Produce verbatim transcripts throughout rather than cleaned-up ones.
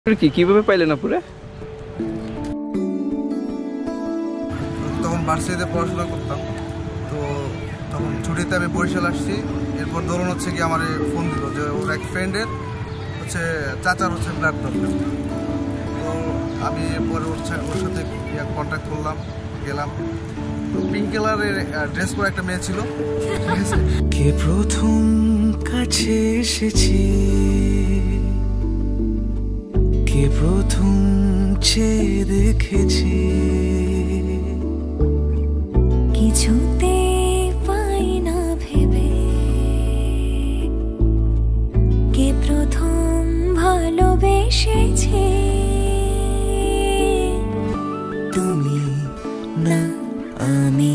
কি কিভাবে পাইলেন আপুরে? তখন ভার্সিটিতে পড়াশোনা করতাম, তো তখন ছুটিতে আমি বরিশাল আসছি। এরপর ধরুন হচ্ছে কি আমার ফোন দিল যে ওর এক ফ্রেন্ডের হচ্ছে চাচার হচ্ছে ব্লাড দরকার। তো আমি পরে ওর ওর সাথে কন্ট্যাক্ট করলাম, গেলাম। তো পিঙ্ক কালারের ড্রেস পরে একটা মেয়ে ছিল, ঠিক আছে। কে প্রথম কাছে এসেছি, কে প্রথম চেয়ে দেখেছি, কিছুতে পাই না ভেবে, কে প্রথম ভালোবেসেছে, তুমি না আমি।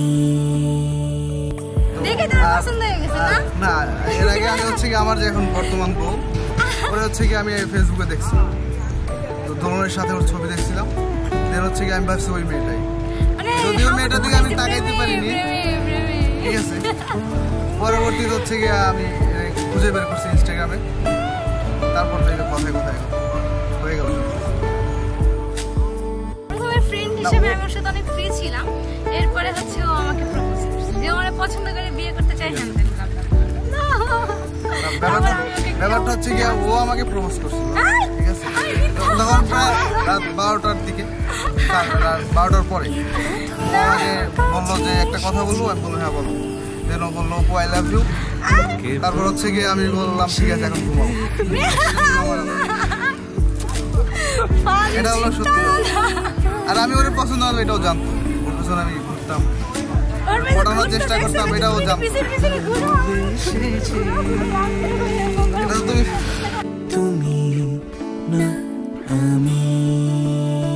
দেখে তোর পছন্দ হয়ে গেছে না? না, এর আগে আমি হচ্ছে কি আমার যে এখন বর্তমান বউ, ওরা হচ্ছে কি আমি ফেসবুকে দেখছি, তো দোলনের সাথে ওর ছবি দেখছিলাম। দেন হচ্ছে কি আমি ভাবছি ওই মেয়েটাই, যদিও মেয়েটার দিকে আমি তাকাইতে পারিনি, ঠিক আছে। পরবর্তীতে হচ্ছে কি আমি খুঁজে বের করছি ইনস্টাগ্রামে, তারপর থেকে কথায় কথায় হয়ে গেল। প্রথমে ফ্রেন্ড হিসেবে আমি ওর সাথে অনেক ফ্রি ছিলাম, এরপরে হচ্ছে ও আমাকে প্রপোজ করছে যে আমার পছন্দ করে বিয়ে করতে চাই। হ্যাঁ, ব্যাপারটা হচ্ছে কি ও আমাকে প্রপোজ করছিল, ঠিক আছে। তখন প্রায় রাত বারোটার দিকে, বারোটার পরে আমাকে বললো যে একটা কথা বলবো। আমি বললাম হ্যাঁ বলো। দেন ও বললো ও আই লাভ ইউ। তারপর হচ্ছে কি আমি বললাম ঠিক আছে এখন ঘুমাবো। এটা হলো সত্যি। আর আমি ওর পছন্দ হলো এটাও জানতো, ওর পেছনে আমি ঘুরতাম, পড়ানোর চেষ্টা করতাম, এটাও জানতো। এটা তো তুমি তুমি না আমি।